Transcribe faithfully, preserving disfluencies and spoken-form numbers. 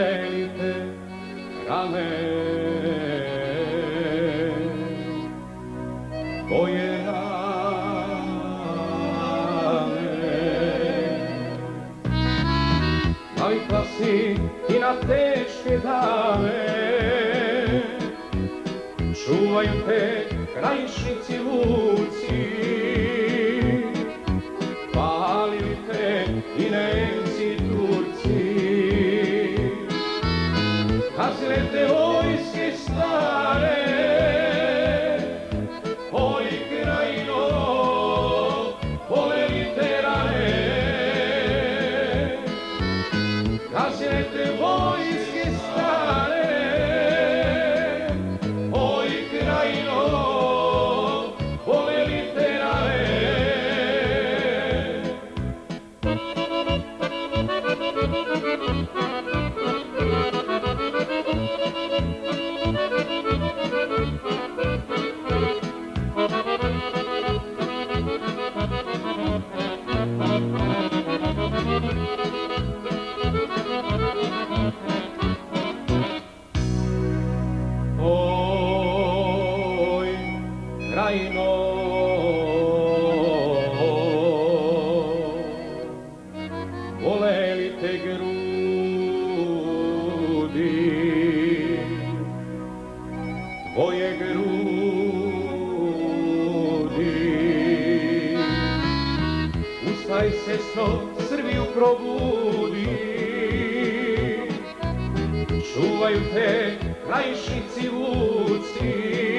volelite rane moje rane. Navikla si i na teške dane, čuvaju te krajišnici luci, palili te i Nemci, Turci. Kazile te vojske stare, oj krajino, voleli te rane. Kazile te vojske stare, oj krajino, voleli te rane. Oj, krajino, voleli te grudi, tvoje grudi. Ustaj, sestro, Srbiju probudi, čuvaju te krajišnici vuci.